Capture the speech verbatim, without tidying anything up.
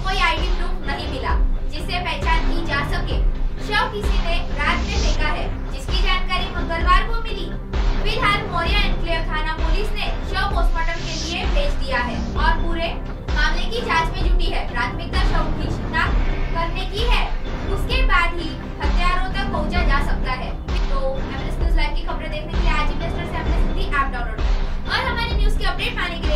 कोई ID proof नहीं मिला जिससे पहचान की जा सके। शव किसी ने रात में फेंका है, जिसकी जानकारी मंगलवार को मिली। फिलहाल मौर्या एनक्लेव थाना पुलिस ने शव पोस्टमार्टम के लिए भेज दिया है और पूरे मामले की जांच में जुटी है। प्राथमिकता शव की शिनाख्त करने की है, उसके बाद ही हत्यारों तक पहुंचा जा सकता है। तो एमएनएस न्यूज़ लाइव की खबरें देखने के लिए आज ही प्ले स्टोर से एमएनएस हिंदी ऐप डाउनलोड करें और हमारी न्यूज़ की अपडेट पाने के